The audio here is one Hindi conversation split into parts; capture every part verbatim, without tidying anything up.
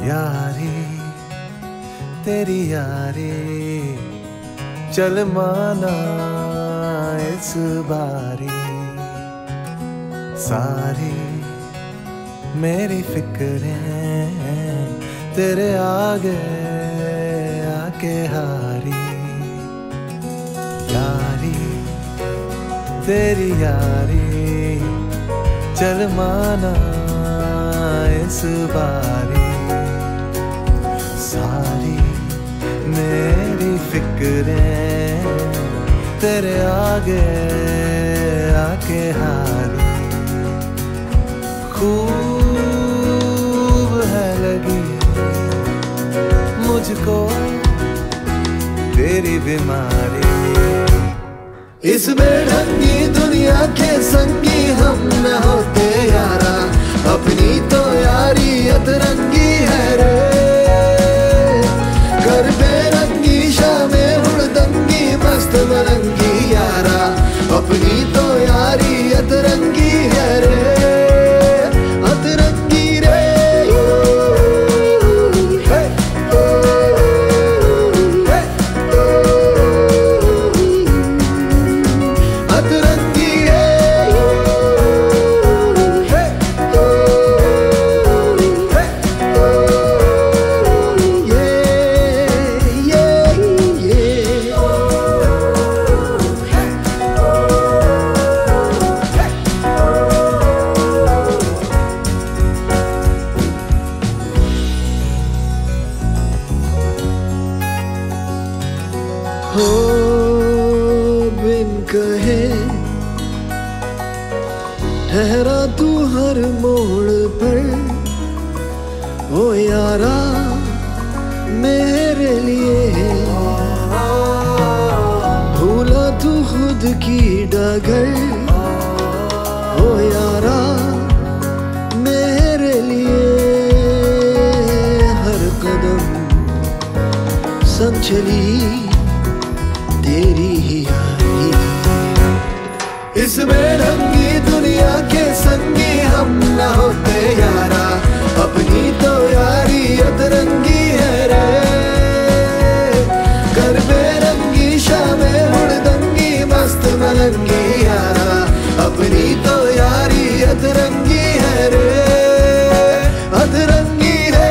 यारी तेरी यारी चल माना इस बारी, सारी मेरी फिक्रें तेरे आगे आके हारी। यारी तेरी यारी चल माना इस बारी, सारी मेरी फिक्रें तेरे आगे आके हारी। खूब है लगी मुझको तेरी बीमारी, इस बेढंगी दुनिया के संगी हम न होते यारा, अपनी तो यारी अतरंगी है रे। कर बेरंगी शामें हुड़दंगी मस्त मरंगी यारा, अपनी तो यारी अतरंगी है रे, अतरंगी रे। अतरंगी हो बिन कहे ठहरा तू हर मोड़ पर, ओ यारा मेरे लिए भूला तू खुद की डगर, ओ यारा मेरे लिए हर कदम संग चली तेरी ही यारी। इस बेढंगी दुनिया के संगी हम न होते यारा, अपनी तो यारी अतरंगी है रे। कर बेरंगी शामें हुड़दंगी मस्त मलंगी यारा, अपनी तो यारी अतरंगी है रे, अतरंगी रे।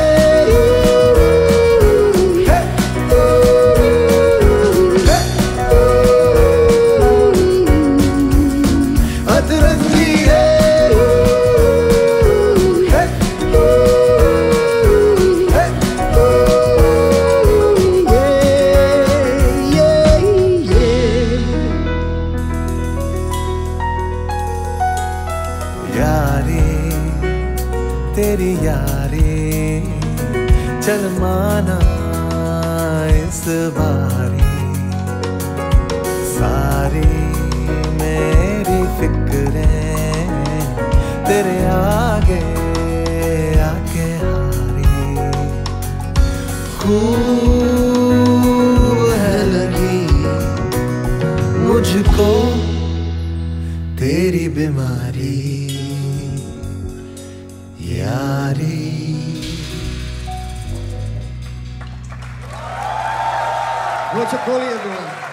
यारी तेरी यारी चल माना इस बारी, सारी मेरी फिक्रें तेरे आगे आके हारी। खूब है लगी मुझको तेरी बीमारी, यारी। What's a brilliant one?